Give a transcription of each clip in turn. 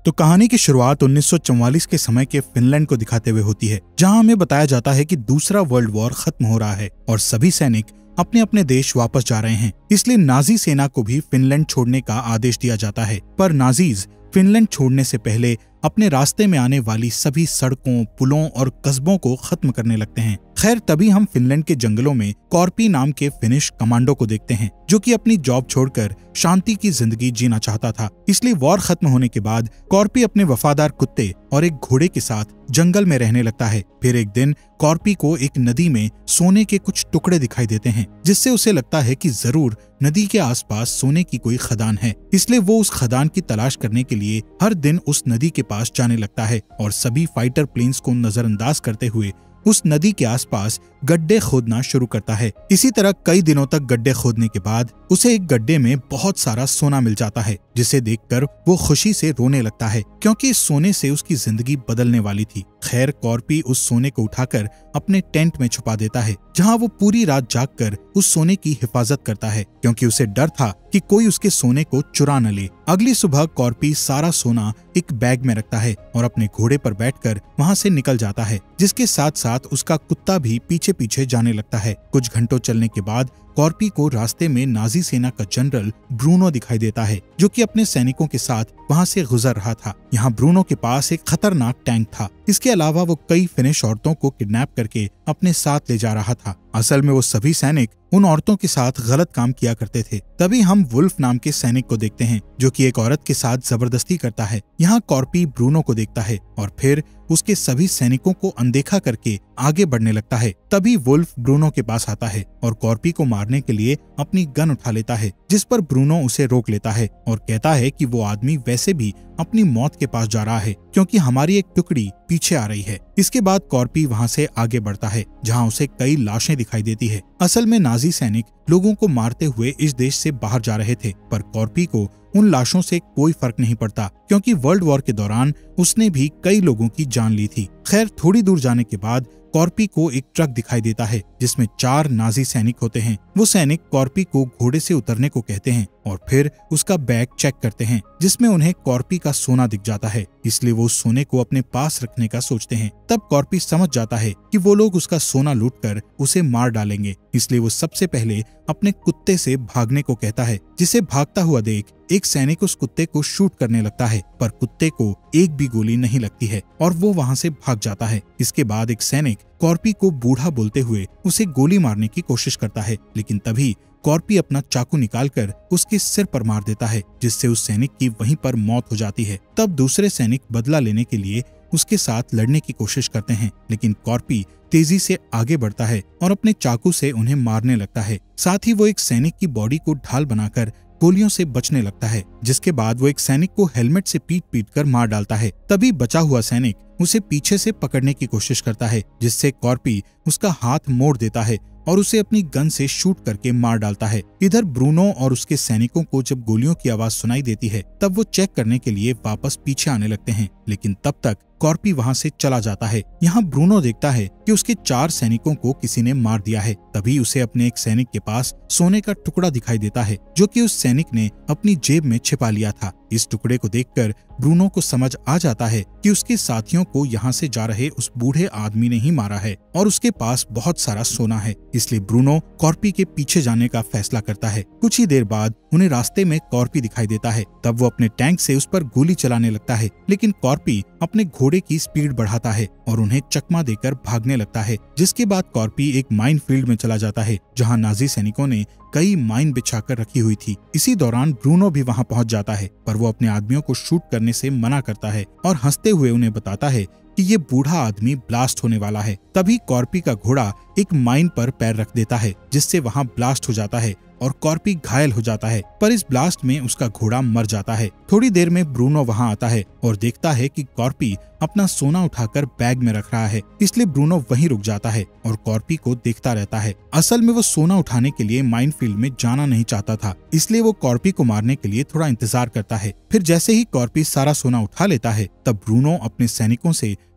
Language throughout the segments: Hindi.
तो कहानी की शुरुआत 1944 के समय के फिनलैंड को दिखाते हुए होती है, जहां हमें बताया जाता है कि दूसरा वर्ल्ड वॉर खत्म हो रहा है और सभी सैनिक अपने अपने देश वापस जा रहे हैं। इसलिए नाजी सेना को भी फिनलैंड छोड़ने का आदेश दिया जाता है। पर नाजीज फिनलैंड छोड़ने से पहले अपने रास्ते में आने वाली सभी सड़कों, पुलों और कस्बों को खत्म करने लगते हैं। खैर, तभी हम फिनलैंड के जंगलों में कॉर्पी नाम के फिनिश कमांडो को देखते हैं, जो कि अपनी जॉब छोड़कर शांति की जिंदगी जीना चाहता था। इसलिए वॉर खत्म होने के बाद कॉर्पी अपने वफादार कुत्ते और एक घोड़े के साथ जंगल में रहने लगता है। फिर एक दिन कॉर्पी को एक नदी में सोने के कुछ टुकड़े दिखाई देते हैं, जिससे उसे लगता है कि जरूर नदी के आसपास सोने की कोई खदान है। इसलिए वो उस खदान की तलाश करने के लिए हर दिन उस नदी के पास जाने लगता है और सभी फाइटर प्लेन्स को नजरअंदाज करते हुए उस नदी के आसपास गड्ढे खोदना शुरू करता है। इसी तरह कई दिनों तक गड्ढे खोदने के बाद उसे एक गड्ढे में बहुत सारा सोना मिल जाता है, जिसे देखकर वो खुशी से रोने लगता है, क्योंकि इस सोने से उसकी जिंदगी बदलने वाली थी। खैर, कॉर्पी उस सोने को उठाकर अपने टेंट में छुपा देता है, जहां वो पूरी रात जागकर उस सोने की हिफाजत करता है, क्योंकि उसे डर था कि कोई उसके सोने को चुरा न ले। अगली सुबह कॉर्पी सारा सोना एक बैग में रखता है और अपने घोड़े पर बैठकर वहां से निकल जाता है, जिसके साथ साथ उसका कुत्ता भी पीछे पीछे जाने लगता है। कुछ घंटों चलने के बाद कॉर्पी को रास्ते में नाजी सेना का जनरल ब्रूनो दिखाई देता है, जो कि अपने सैनिकों के साथ वहां से गुजर रहा था। यहाँ ब्रूनो के पास एक खतरनाक टैंक था। इसके अलावा वो कई फिनिश औरतों को किडनैप करके अपने साथ ले जा रहा था। असल में वो सभी सैनिक उन औरतों के साथ गलत काम किया करते थे। तभी हम वुल्फ नाम के सैनिक को देखते हैं, जो कि एक औरत के साथ जबरदस्ती करता है। यहाँ कॉर्पी ब्रूनो को देखता है और फिर उसके सभी सैनिकों को अनदेखा करके आगे बढ़ने लगता है। तभी वुल्फ ब्रूनो के पास आता है और कॉर्पी को मारने के लिए अपनी गन उठा लेता है, जिस पर ब्रूनो उसे रोक लेता है और कहता है कि वो आदमी वैसे भी अपनी मौत के पास जा रहा है, क्योंकि हमारी एक टुकड़ी पीछे आ रही है। इसके बाद कॉर्पी वहां से आगे बढ़ता है, जहां उसे कई लाशें दिखाई देती है। असल में नाजी सैनिक लोगों को मारते हुए इस देश से बाहर जा रहे थे, पर कॉर्पी को उन लाशों से कोई फर्क नहीं पड़ता, क्योंकि वर्ल्ड वॉर के दौरान उसने भी कई लोगों की जान ली थी। खैर, थोड़ी दूर जाने के बाद कॉर्पी को एक ट्रक दिखाई देता है, जिसमें 4 नाजी सैनिक होते हैं। वो सैनिक कॉर्पी को घोड़े से उतरने को कहते हैं और फिर उसका बैग चेक करते हैं, जिसमें उन्हें कॉर्पी का सोना दिख जाता है। इसलिए वो सोने को अपने पास रखने का सोचते हैं। तब कॉर्पी समझ जाता है कि वो लोग उसका सोना लूटकर उसे मार डालेंगे। इसलिए वो सबसे पहले अपने कुत्ते से भागने को कहता है, जिसे भागता हुआ देख एक सैनिक उस कुत्ते को शूट करने लगता है, पर कुत्ते को एक भी गोली नहीं लगती है और वो वहां से भाग जाता है। इसके बाद एक सैनिक कॉर्पी को बूढ़ा बोलते हुए उसे गोली मारने की कोशिश करता है, लेकिन तभी कॉर्पी अपना चाकू निकालकर उसके सिर पर मार देता है, जिससे उस सैनिक की वहीं पर मौत हो जाती है। तब दूसरे सैनिक बदला लेने के लिए उसके साथ लड़ने की कोशिश करते हैं, लेकिन कॉर्पी तेजी से आगे बढ़ता है और अपने चाकू से उन्हें मारने लगता है। साथ ही वो एक सैनिक की बॉडी को ढाल बनाकर गोलियों से बचने लगता है, जिसके बाद वो एक सैनिक को हेलमेट से पीट कर मार डालता है। तभी बचा हुआ सैनिक उसे पीछे से पकड़ने की कोशिश करता है, जिससे कॉर्पी उसका हाथ मोड़ देता है और उसे अपनी गन से शूट करके मार डालता है। इधर ब्रूनो और उसके सैनिकों को जब गोलियों की आवाज सुनाई देती है, तब वो चेक करने के लिए वापस पीछे आने लगते हैं, लेकिन तब तक कॉर्पी वहां से चला जाता है। यहाँ ब्रूनो देखता है कि उसके 4 सैनिकों को किसी ने मार दिया है। तभी उसे अपने एक सैनिक के पास सोने का टुकड़ा दिखाई देता है, जो कि उस सैनिक ने अपनी जेब में छिपा लिया था। इस टुकड़े को देखकर ब्रूनो को समझ आ जाता है कि उसके साथियों को यहाँ से जा रहे उस बूढ़े आदमी ने ही मारा है और उसके पास बहुत सारा सोना है। इसलिए ब्रूनो कॉर्पी के पीछे जाने का फैसला करता है। कुछ ही देर बाद उन्हें रास्ते में कॉर्पी दिखाई देता है। तब वो अपने टैंक से उस पर गोली चलाने लगता है, लेकिन कॉर्पी अपने घोड़े की स्पीड बढ़ाता है और उन्हें चकमा देकर भागने लगता है। जिसके बाद कॉर्पी एक माइन फील्ड में चला जाता है, जहां नाजी सैनिकों ने कई माइन बिछाकर रखी हुई थी। इसी दौरान ब्रूनो भी वहां पहुंच जाता है, पर वो अपने आदमियों को शूट करने से मना करता है और हंसते हुए उन्हें बताता है कि ये बूढ़ा आदमी ब्लास्ट होने वाला है। तभी कॉर्पी का घोड़ा एक माइन पर पैर रख देता है, जिससे वहां ब्लास्ट हो जाता है और कॉर्पी घायल हो जाता है, पर इस ब्लास्ट में उसका घोड़ा मर जाता है। थोड़ी देर में ब्रूनो वहां आता है और देखता है कि कॉर्पी अपना सोना उठाकर बैग में रख रहा है। इसलिए ब्रूनो वहीं रुक जाता है और कॉर्पी को देखता रहता है। असल में वो सोना उठाने के लिए माइनफील्ड में जाना नहीं चाहता था, इसलिए वो कॉर्पी को मारने के लिए थोड़ा इंतजार करता है। फिर जैसे ही कॉर्पी सारा सोना उठा लेता है, तब ब्रूनो अपने सैनिकों से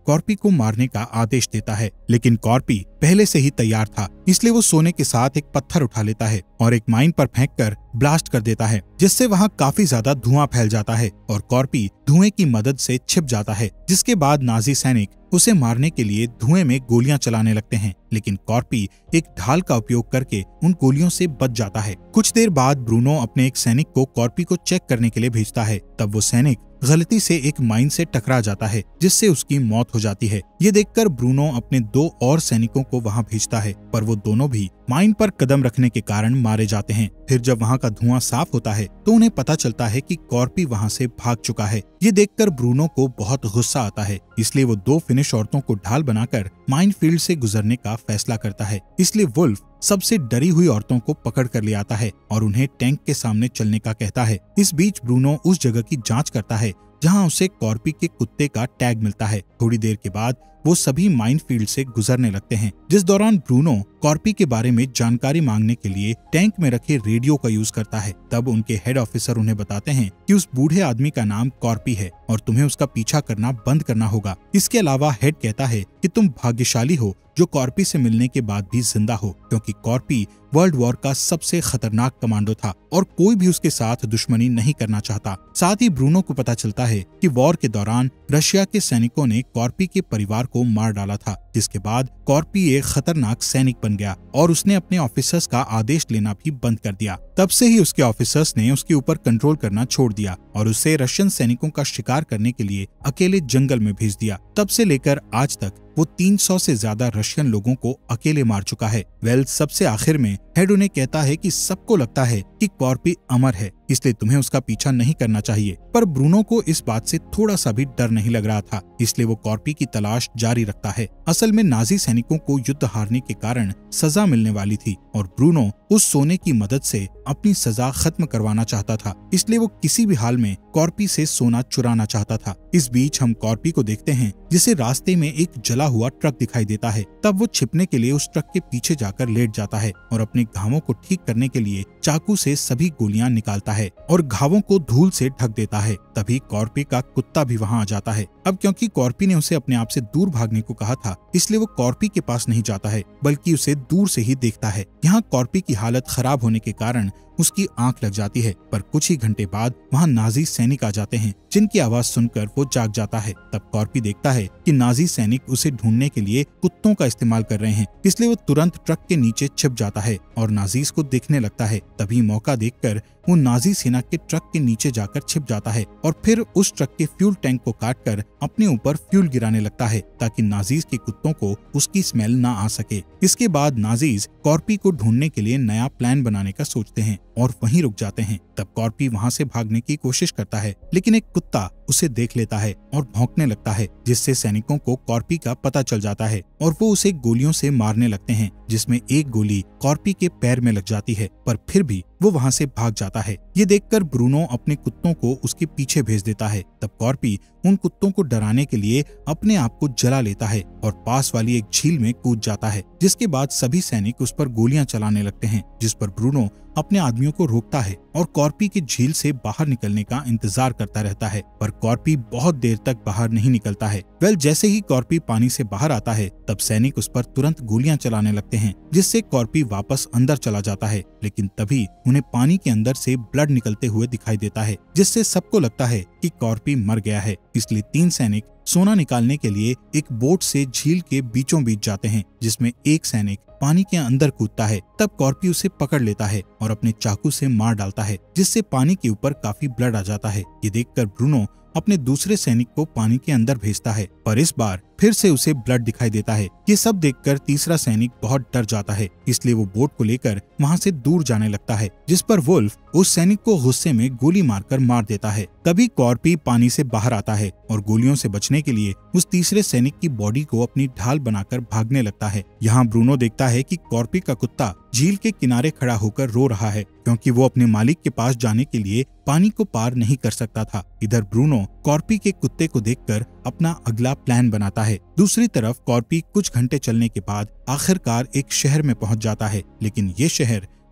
कॉर्पी को मारने का आदेश देता है, लेकिन कॉर्पी पहले से ही तैयार था, इसलिए वो सोने के साथ एक पत्थर उठा लेता है और एक माइन पर फेंककर ब्लास्ट कर देता है, जिससे वहाँ काफी ज्यादा धुआं फैल जाता है और कॉर्पी धुएं की मदद से छिप जाता है। जिसके बाद नाजी सैनिक उसे मारने के लिए धुएं में गोलियां चलाने लगते हैं, लेकिन कॉर्पी एक ढाल का उपयोग करके उन गोलियों से बच जाता है। कुछ देर बाद ब्रूनो अपने एक सैनिक को कॉर्पी को चेक करने के लिए भेजता है। तब वो सैनिक गलती से एक माइन से टकरा जाता है, जिससे उसकी मौत हो जाती है। ये देखकर ब्रूनो अपने 2 और सैनिकों को वहां भेजता है, पर वो दोनों भी माइन पर कदम रखने के कारण मारे जाते हैं। फिर जब वहां का धुआं साफ होता है तो उन्हें पता चलता है कि कॉर्पी वहां से भाग चुका है। ये देखकर ब्रूनो को बहुत गुस्सा आता है, इसलिए वो 2 फिनिश औरतों को ढाल बनाकर माइन फील्ड से गुजरने का फैसला करता है। इसलिए वुल्फ सबसे डरी हुई औरतों को पकड़ कर ले आता है और उन्हें टैंक के सामने चलने का कहता है। इस बीच ब्रूनो उस जगह की जांच करता है जहां उसे कॉर्पी के कुत्ते का टैग मिलता है। थोड़ी देर के बाद वो सभी माइन फील्ड से गुजरने लगते हैं, जिस दौरान ब्रूनो कॉर्पी के बारे में जानकारी मांगने के लिए टैंक में रखे रेडियो का यूज करता है। तब उनके हेड ऑफिसर उन्हें बताते हैं कि उस बूढ़े आदमी का नाम कॉर्पी है और तुम्हें उसका पीछा करना बंद करना होगा। इसके अलावा हेड कहता है कि तुम भाग्यशाली हो जो कॉर्पी से मिलने के बाद भी जिंदा हो, क्योंकि कॉर्पी वर्ल्ड वॉर का सबसे खतरनाक कमांडो था और कोई भी उसके साथ दुश्मनी नहीं करना चाहता। साथ ही ब्रूनो को पता चलता है कि वॉर के दौरान रशिया के सैनिकों ने कॉर्पी के परिवार को मार डाला था, जिसके बाद कॉर्पी एक खतरनाक सैनिक बन गया और उसने अपने ऑफिसर्स का आदेश लेना भी बंद कर दिया। तब से ही उसके ऑफिसर्स ने उसके ऊपर कंट्रोल करना छोड़ दिया और उसे रशियन सैनिकों का शिकार करने के लिए अकेले जंगल में भेज दिया। तब से लेकर आज तक वो 300 से ज्यादा रशियन लोगों को अकेले मार चुका है। सबसे आखिर में हेड उन्हें कहता है कि सबको लगता है कि कॉर्पी अमर है, इसलिए तुम्हें उसका पीछा नहीं करना चाहिए। पर ब्रूनो को इस बात से थोड़ा सा भी डर नहीं लग रहा था, इसलिए वो कॉर्पी की तलाश जारी रखता है। असल में नाजी सैनिकों को युद्ध हारने के कारण सजा मिलने वाली थी और ब्रूनो उस सोने की मदद से अपनी सजा खत्म करवाना चाहता था, इसलिए वो किसी भी हाल में कॉर्पी से सोना चुराना चाहता था। इस बीच हम कॉर्पी को देखते हैं जिसे रास्ते में एक जला हुआ ट्रक दिखाई देता है। तब वो छिपने के लिए उस ट्रक के पीछे जाकर लेट जाता है और अपने घावों को ठीक करने के लिए चाकू से सभी गोलियां निकालता है और घावों को धूल से ढक देता है। तभी कॉर्पी का कुत्ता भी वहां आ जाता है। अब क्योंकि कॉर्पी ने उसे अपने आप से दूर भागने को कहा था, इसलिए वो कॉर्पी के पास नहीं जाता है बल्कि उसे दूर से ही देखता है। यहाँ कॉर्पी की हालत खराब होने के कारण उसकी आंख लग जाती है, पर कुछ ही घंटे बाद वहाँ नाजी सैनिक आ जाते हैं जिनकी आवाज सुनकर वो जाग जाता है। तब कॉर्पी देखता है कि नाजी सैनिक उसे ढूंढने के लिए कुत्तों का इस्तेमाल कर रहे हैं, इसलिए वो तुरंत ट्रक के नीचे छिप जाता है और नाजीज को देखने लगता है। तभी मौका देखकर वो नाजी सेना के ट्रक के नीचे जाकर छिप जाता है और फिर उस ट्रक के फ्यूल टैंक को काटकर अपने ऊपर फ्यूल गिराने लगता है ताकि नाजीज के कुत्तों को उसकी स्मेल ना आ सके। इसके बाद नाजीज कॉर्पी को ढूंढने के लिए नया प्लान बनाने का सोचते हैं और वहीं रुक जाते हैं। तब कॉर्पी वहां से भागने की कोशिश करता है, लेकिन एक कुत्ता उसे देख लेता है और भौंकने लगता है, जिससे सैनिकों को कॉर्पी का पता चल जाता है और वो उसे गोलियों से मारने लगते हैं, जिसमें एक गोली कॉर्पी के पैर में लग जाती है, पर फिर भी वो वहां से भाग जाता है। ये देखकर ब्रूनो अपने कुत्तों को उसके पीछे भेज देता है। तब कॉर्पी उन कुत्तों को डराने के लिए अपने आप को जला लेता है और पास वाली एक झील में कूद जाता है, जिसके बाद सभी सैनिक उस पर गोलियां चलाने लगते हैं, जिस पर ब्रूनो अपने आदमियों को रोकता है और कॉर्पी की झील से बाहर निकलने का इंतजार करता रहता है, पर कॉर्पी बहुत देर तक बाहर नहीं निकलता है। जैसे ही कॉर्पी पानी से बाहर आता है, तब सैनिक उस पर तुरंत गोलियां चलाने लगते हैं, जिससे कॉर्पी वापस अंदर चला जाता है। लेकिन तभी उन्हें पानी के अंदर से ब्लड निकलते हुए दिखाई देता है, जिससे सबको लगता है कि कॉर्पी मर गया है। इसलिए 3 सैनिक सोना निकालने के लिए एक बोट से झील के बीचों बीच जाते हैं, जिसमें एक सैनिक पानी के अंदर कूदता है। तब कॉर्पी उसे पकड़ लेता है और अपने चाकू से मार डालता है, जिससे पानी के ऊपर काफी ब्लड आ जाता है। ये देखकर ब्रूनो अपने दूसरे सैनिक को पानी के अंदर भेजता है, पर इस बार फिर से उसे ब्लड दिखाई देता है। ये सब देखकर तीसरा सैनिक बहुत डर जाता है, इसलिए वो बोट को लेकर वहाँ से दूर जाने लगता है, जिस पर वुल्फ उस सैनिक को गुस्से में गोली मारकर मार देता है। तभी कॉर्पी पानी से बाहर आता है और गोलियों से बचने के लिए उस तीसरे सैनिक की बॉडी को अपनी ढाल बनाकर भागने लगता है। यहाँ ब्रूनो देखता है कि कॉर्पी का कुत्ता झील के किनारे खड़ा होकर रो रहा है, क्योंकि वो अपने मालिक के पास जाने के लिए पानी को पार नहीं कर सकता था। इधर ब्रूनो कॉर्पी के कुत्ते को देखकर अपना अगला प्लान बनाता है। दूसरी तरफ कॉर्पी कुछ घंटे चलने के बाद आखिरकार एक शहर में पहुंच जाता है, लेकिन ये शहर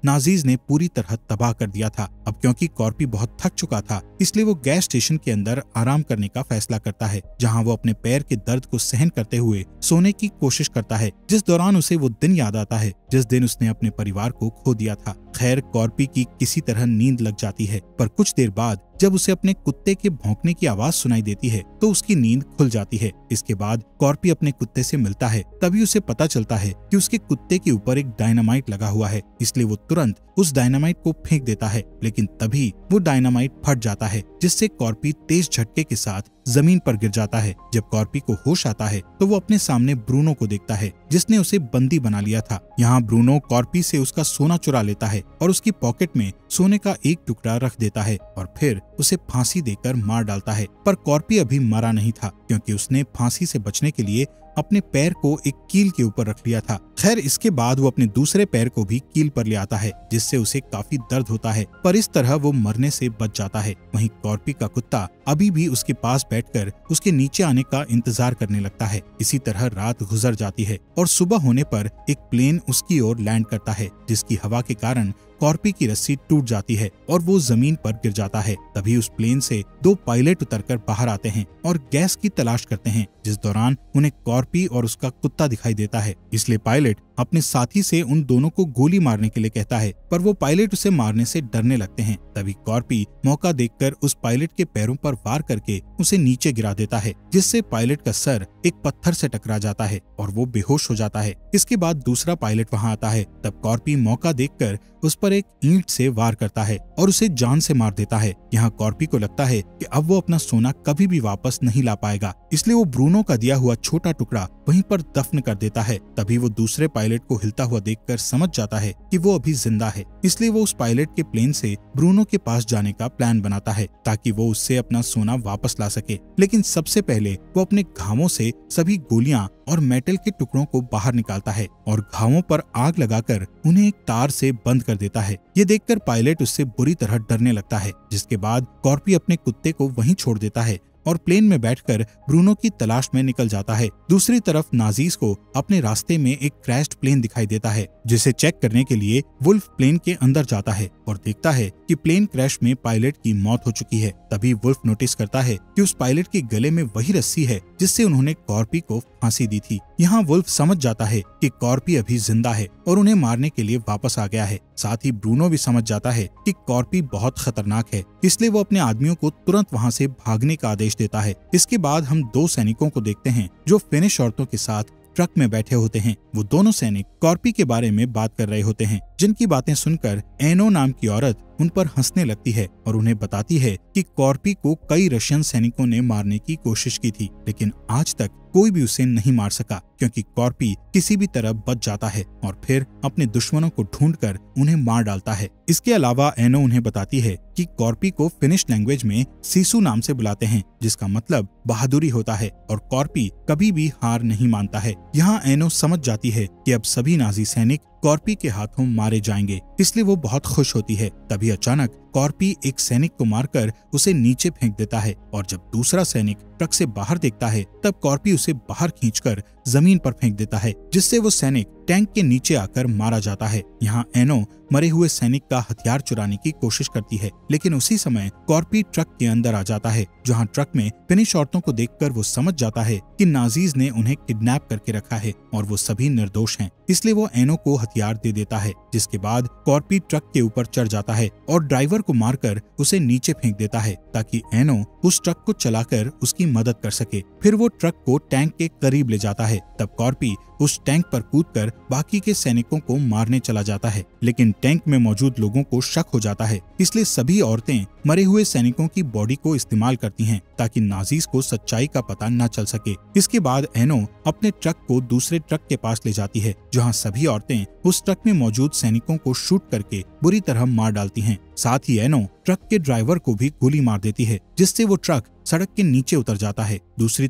नाजीज ने पूरी तरह तबाह कर दिया था। अब क्योंकि कॉर्पी बहुत थक चुका था, इसलिए वो गैस स्टेशन के अंदर आराम करने का फैसला करता है, जहाँ वो अपने पैर के दर्द को सहन करते हुए सोने की कोशिश करता है, जिस दौरान उसे वो दिन याद आता है जिस दिन उसने अपने परिवार को खो दिया था। खैर, कॉर्पी की किसी तरह नींद लग जाती है, पर कुछ देर बाद जब उसे अपने कुत्ते के भौंकने की आवाज सुनाई देती है तो उसकी नींद खुल जाती है। इसके बाद कॉर्पी अपने कुत्ते से मिलता है। तभी उसे पता चलता है कि उसके कुत्ते के ऊपर एक डायनामाइट लगा हुआ है, इसलिए वो तुरंत उस डायनामाइट को फेंक देता है। लेकिन तभी वो डायनामाइट फट जाता है, जिससे कॉर्पी तेज झटके के साथ जमीन पर गिर जाता है। जब कॉर्पी को होश आता है तो वो अपने सामने ब्रूनो को देखता है, जिसने उसे बंदी बना लिया था। यहाँ ब्रूनो कॉर्पी से उसका सोना चुरा लेता है और उसकी पॉकेट में सोने का एक टुकड़ा रख देता है और फिर उसे फांसी देकर मार डालता है। पर कॉर्पी अभी मरा नहीं था, क्योंकि उसने फांसी से बचने के लिए अपने पैर को एक कील के ऊपर रख लिया था। खैर, इसके बाद वो अपने दूसरे पैर को भी कील पर ले आता है, जिससे उसे काफी दर्द होता है, पर इस तरह वो मरने से बच जाता है। वहीं कॉर्पी का कुत्ता अभी भी उसके पास बैठकर उसके नीचे आने का इंतजार करने लगता है। इसी तरह रात गुजर जाती है और सुबह होने पर एक प्लेन उसकी ओर लैंड करता है, जिसकी हवा के कारण कॉर्पी की रस्सी टूट जाती है और वो जमीन पर गिर जाता है। तभी उस प्लेन से 2 पायलट उतरकर बाहर आते हैं और गैस की तलाश करते हैं, जिस दौरान उन्हें कॉर्पी और उसका कुत्ता दिखाई देता है। इसलिए पायलट अपने साथी से उन दोनों को गोली मारने के लिए कहता है, पर वो पायलट उसे मारने से डरने लगते हैं। तभी कॉर्पी मौका देखकर उस पायलट के पैरों पर वार करके उसे नीचे गिरा देता है, जिससे पायलट का सर एक पत्थर से टकरा जाता है और वो बेहोश हो जाता है। इसके बाद दूसरा पायलट वहाँ आता है। तब कॉर्पी मौका देखकर उस पर एक ईंट से वार करता है और उसे जान से मार देता है। यहाँ कॉर्पी को लगता है कि अब वो अपना सोना कभी भी वापस नहीं ला पाएगा, इसलिए वो ब्रूनो का दिया हुआ छोटा टुकड़ा वहीं पर दफन कर देता है। तभी वो दूसरे पायलट को हिलता हुआ देखकर समझ जाता है कि वो अभी जिंदा है, इसलिए वो उस पायलट के प्लेन से ब्रूनो के पास जाने का प्लान बनाता है ताकि वो उससे अपना सोना वापस ला सके। लेकिन सबसे पहले वो अपने घावों से सभी गोलियां और मेटल के टुकड़ों को बाहर निकालता है और घावों पर आग लगाकर उन्हें एक तार से बंद कर देता है। ये देखकर पायलट उससे बुरी तरह डरने लगता है, जिसके बाद कॉर्पी अपने कुत्ते को वहीं छोड़ देता है और प्लेन में बैठकर ब्रूनो की तलाश में निकल जाता है। दूसरी तरफ नाजीज को अपने रास्ते में एक क्रैश्ड प्लेन दिखाई देता है, जिसे चेक करने के लिए वुल्फ प्लेन के अंदर जाता है और देखता है कि प्लेन क्रैश में पायलट की मौत हो चुकी है। तभी वुल्फ नोटिस करता है कि उस पायलट के गले में वही रस्सी है जिससे उन्होंने कॉर्पी को फांसी दी थी। यहाँ वुल्फ समझ जाता है कि कॉर्पी अभी जिंदा है और उन्हें मारने के लिए वापस आ गया है। साथ ही ब्रूनो भी समझ जाता है कि कॉर्पी बहुत खतरनाक है, इसलिए वो अपने आदमियों को तुरंत वहाँ से भागने का आदेश देता है। इसके बाद हम 2 सैनिकों को देखते हैं जो फिनिश औरतों के साथ ट्रक में बैठे होते हैं। वो दोनों सैनिक कॉर्पी के बारे में बात कर रहे होते हैं, जिनकी बातें सुनकर एनो नाम की औरत उन पर हंसने लगती है और उन्हें बताती है कि कॉर्पी को कई रशियन सैनिकों ने मारने की कोशिश की थी, लेकिन आज तक कोई भी उसे नहीं मार सका, क्योंकि कॉर्पी किसी भी तरह बच जाता है और फिर अपने दुश्मनों को ढूंढकर उन्हें मार डालता है। इसके अलावा एनो उन्हें बताती है कि कॉर्पी को फिनिश लैंग्वेज में सीसू नाम से बुलाते हैं, जिसका मतलब बहादुरी होता है और कॉर्पी कभी भी हार नहीं मानता है। यहाँ एनो समझ जाती है कि अब सभी नाजी सैनिक कॉर्पी के हाथों मारे जाएंगे, इसलिए वो बहुत खुश होती है। तभी अचानक कॉर्पी एक सैनिक को मारकर उसे नीचे फेंक देता है और जब दूसरा सैनिक ट्रक से बाहर देखता है तब कॉर्पी उसे बाहर खींचकर जमीन पर फेंक देता है, जिससे वो सैनिक टैंक के नीचे आकर मारा जाता है। यहाँ एनो मरे हुए सैनिक का हथियार चुराने की कोशिश करती है, लेकिन उसी समय कॉर्पी ट्रक के अंदर आ जाता है, जहाँ ट्रक में फिनिश औरतों को देखकर वो समझ जाता है कि नाजीज ने उन्हें किडनैप करके रखा है और वो सभी निर्दोष हैं, इसलिए वो एनो को हथियार दे देता है। जिसके बाद कॉर्पी ट्रक के ऊपर चढ़ जाता है और ड्राइवर को मारकर उसे नीचे फेंक देता है ताकि एनो उस ट्रक को चलाकर उसकी मदद कर सके। फिर वो ट्रक को टैंक के करीब ले जाता है। तब कॉर्पी उस टैंक पर कूदकर बाकी के सैनिकों को मारने चला जाता है, लेकिन टैंक में मौजूद लोगों को शक हो जाता है, इसलिए सभी औरतें मरे हुए सैनिकों की बॉडी को इस्तेमाल करती हैं ताकि नाजीज को सच्चाई का पता न चल सके। इसके बाद एनो अपने ट्रक को दूसरे ट्रक के पास ले जाती है, जहाँ सभी औरतें उस ट्रक में मौजूद सैनिकों को शूट करके बुरी तरह मार डालती हैं। साथ ही एनो ट्रक के ड्राइवर को भी गोली मार देती है, जिससे वो ट्रक सड़क के नीचे उतर जाता है। दूसरी तरफ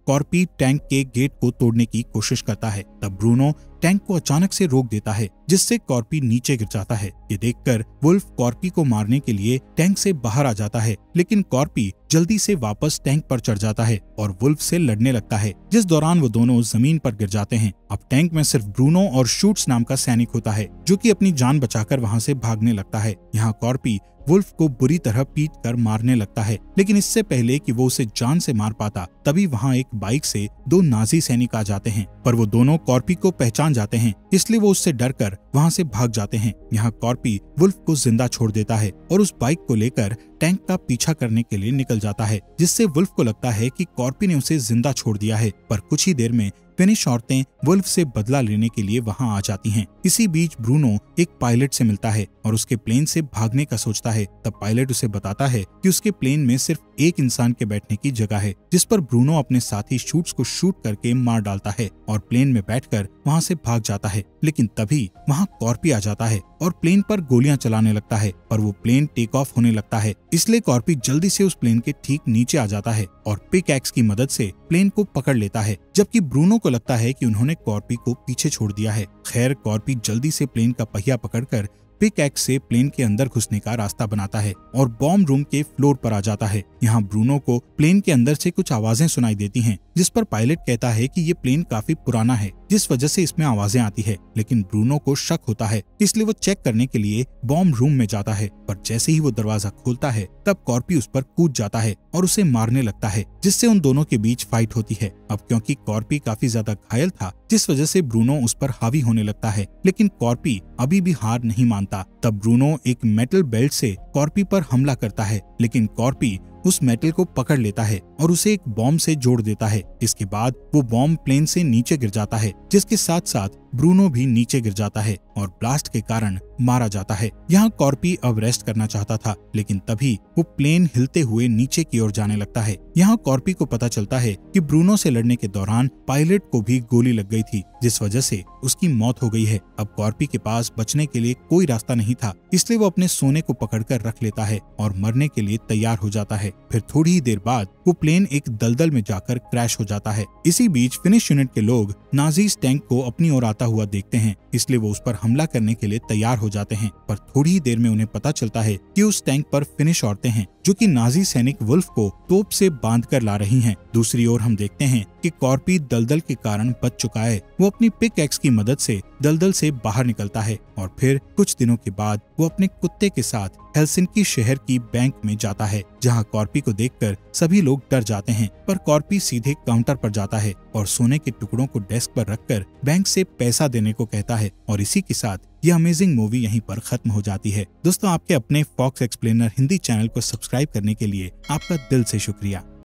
कॉर्पी टैंक के गेट को तोड़ने की कोशिश करता है। तब ब्रूनो टैंक को अचानक से रोक देता है, जिससे कॉर्पी नीचे गिर जाता है। ये देखकर वुल्फ कॉर्पी को मारने के लिए टैंक से बाहर आ जाता है, लेकिन कॉर्पी जल्दी से वापस टैंक पर चढ़ जाता है और वुल्फ से लड़ने लगता है, जिस दौरान वो दोनों जमीन पर गिर जाते हैं। अब टैंक में सिर्फ ब्रूनो और शूट्स नाम का सैनिक होता है, जो कि अपनी जान बचाकर वहां से भागने लगता है। यहाँ कॉर्पी वुल्फ को बुरी तरह पीट कर मारने लगता है, लेकिन इससे पहले कि वो उसे जान से मार पाता, तभी वहाँ एक बाइक से 2 नाजी सैनिक आ जाते हैं, पर वो दोनों कॉर्पी को पहचान जाते हैं, इसलिए वो उससे डरकर वहाँ से भाग जाते हैं। यहाँ कॉर्पी वुल्फ को जिंदा छोड़ देता है और उस बाइक को लेकर टैंक का पीछा करने के लिए निकल जाता है, जिससे वुल्फ को लगता है कि कॉर्पी ने उसे जिंदा छोड़ दिया है। पर कुछ ही देर में फिनिश औरतें वुल्फ से बदला लेने के लिए वहां आ जाती हैं। इसी बीच ब्रूनो एक पायलट से मिलता है और उसके प्लेन से भागने का सोचता है। तब पायलट उसे बताता है कि उसके प्लेन में सिर्फ एक इंसान के बैठने की जगह है, जिस पर ब्रूनो अपने साथी शूट्स को शूट करके मार डालता है और प्लेन में बैठकर वहां से भाग जाता है। लेकिन तभी वहां कॉर्पी आ जाता है और प्लेन पर गोलियां चलाने लगता है, पर वो प्लेन टेक ऑफ होने लगता है, इसलिए कॉर्पी जल्दी से उस प्लेन के ठीक नीचे आ जाता है और पिकैक्स की मदद से प्लेन को पकड़ लेता है, जबकि ब्रूनो को लगता है कि उन्होंने कॉर्पी को पीछे छोड़ दिया है। खैर, कॉर्पी जल्दी से प्लेन का पहिया पकड़कर पिकैक्स से प्लेन के अंदर घुसने का रास्ता बनाता है और बॉम्ब रूम के फ्लोर पर आ जाता है। यहाँ ब्रूनो को प्लेन के अंदर से कुछ आवाजें सुनाई देती हैं, जिस पर पायलट कहता है कि ये प्लेन काफी पुराना है, जिस वजह से इसमें आवाजें आती है। लेकिन ब्रूनो को शक होता है, इसलिए वो चेक करने के लिए बॉम्ब रूम में जाता है, पर जैसे ही वो दरवाजा खोलता है तब कॉर्पी उस पर कूद जाता है और उसे मारने लगता है, जिससे उन दोनों के बीच फाइट होती है। अब क्योंकि कॉर्पी काफी ज्यादा घायल था, जिस वजह से ब्रूनो उस पर हावी होने लगता है, लेकिन कॉर्पी अभी भी हार नहीं मानता। तब ब्रूनो एक मेटल बेल्ट से कॉर्पी पर हमला करता है, लेकिन कॉर्पी उस मेटल को पकड़ लेता है और उसे एक बॉम्ब से जोड़ देता है। इसके बाद वो बॉम्ब प्लेन से नीचे गिर जाता है, जिसके साथ साथ ब्रूनो भी नीचे गिर जाता है और ब्लास्ट के कारण मारा जाता है। यहाँ कॉर्पी अब रेस्ट करना चाहता था, लेकिन तभी वो प्लेन हिलते हुए नीचे की ओर जाने लगता है। यहाँ कॉर्पी को पता चलता है कि ब्रूनो से लड़ने के दौरान पायलट को भी गोली लग गई थी, जिस वजह से उसकी मौत हो गई है। अब कॉर्पी के पास बचने के लिए कोई रास्ता नहीं था, इसलिए वो अपने सोने को पकड़कर रख लेता है और मरने के लिए तैयार हो जाता है। फिर थोड़ी ही देर बाद वो प्लेन एक दलदल में जाकर क्रैश हो जाता है। इसी बीच फिनिश यूनिट के लोग नाजीज टैंक को अपनी ओर आता हुआ देखते हैं, इसलिए वो उस पर हमला करने के लिए तैयार हो जाते हैं। पर थोड़ी ही देर में उन्हें पता चलता है कि उस टैंक पर फिनिश औरतें हैं, जो कि नाजी सैनिक वुल्फ को तोप से बांध कर ला रही हैं। दूसरी ओर हम देखते हैं कि कॉर्पी दलदल के कारण बच चुका है। वो अपनी पिकैक्स की मदद से दलदल से बाहर निकलता है और फिर कुछ दिनों के बाद वो अपने कुत्ते के साथ हेलसिंकी शहर की बैंक में जाता है, जहां कॉर्पी को देखकर सभी लोग डर जाते हैं। पर कॉर्पी सीधे काउंटर पर जाता है और सोने के टुकड़ों को डेस्क पर रखकर बैंक से पैसा देने को कहता है। और इसी के साथ ये अमेजिंग मूवी यहीं पर खत्म हो जाती है। दोस्तों, आपके अपने फॉक्स एक्सप्लेनर हिंदी चैनल को सब्सक्राइब करने के लिए आपका दिल से शुक्रिया।